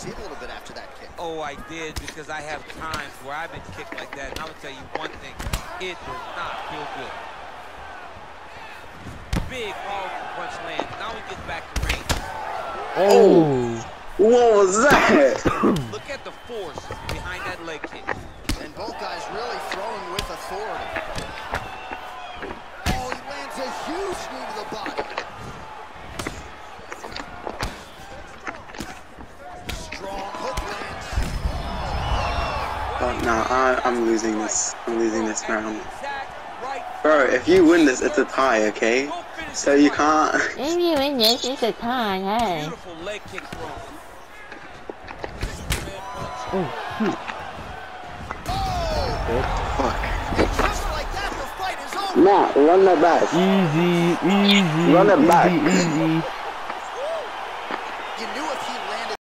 see it a little bit after that kick. Oh, I did, because I have times where I've been kicked like that, and I will tell you one thing, it does not feel good. Big, powerful punch lands. Now he gets back to range. Oh! What was that? Look at the force behind that leg kick. And both guys really throwing with authority. Oh, he lands a huge knee to the body. Strong hook lands. Oh, no, I'm losing this. I'm losing this round. Bro, if you win this, it's a tie, okay? So you can't. If you win this, it's a tie, hey. Beautiful leg kick throw. Oh, shoot. Fuck. Just like that, the fight is over. Nah, run that back. Easy, easy. Run it back. Easy, easy.